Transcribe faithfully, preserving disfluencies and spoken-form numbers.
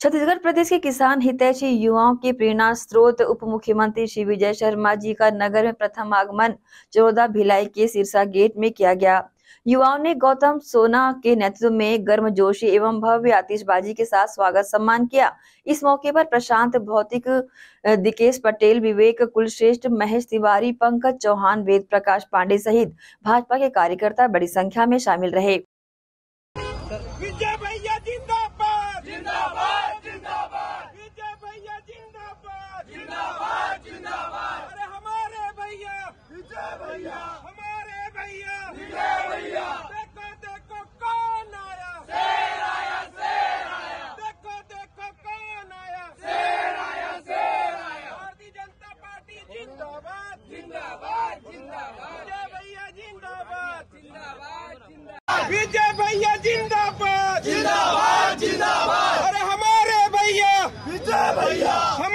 छत्तीसगढ़ प्रदेश के किसान हितैषी युवाओं के प्रेरणा स्रोत उप मुख्यमंत्री श्री विजय शर्मा जी का नगर में प्रथम आगमन चरोदा भिलाई के सिरसा गेट में किया गया। युवाओं ने गौतम सोना के नेतृत्व में गर्मजोशी एवं भव्य आतिशबाजी के साथ स्वागत सम्मान किया। इस मौके पर प्रशांत भौतिक, दिकेश पटेल, विवेक कुलश्रेष्ठ, महेश तिवारी, पंकज चौहान, वेद प्रकाश पांडे सहित भाजपा के कार्यकर्ता बड़ी संख्या में शामिल रहे। विजय भैया जिंदाबाद जिंदाबाद जिंदाबाद विजय भैया जिंदाबाद जिंदाबाद जिंदाबाद अरे हमारे भैया विजय भैया हमारे भैया विजय भैया देखो देखो कौन आया शेर आया शेर आया देखो देखो कौन आया शेर आया शेर आया भारतीय जनता पार्टी जिंदाबाद जिंदाबाद जिंदाबाद विजय भैया जिंदाबाद जिंदाबाद जिंदाबाद विजय भैया जिंदाबाद जिंदाबाद जिंदाबाद अरे हमारे भैया विजय भैया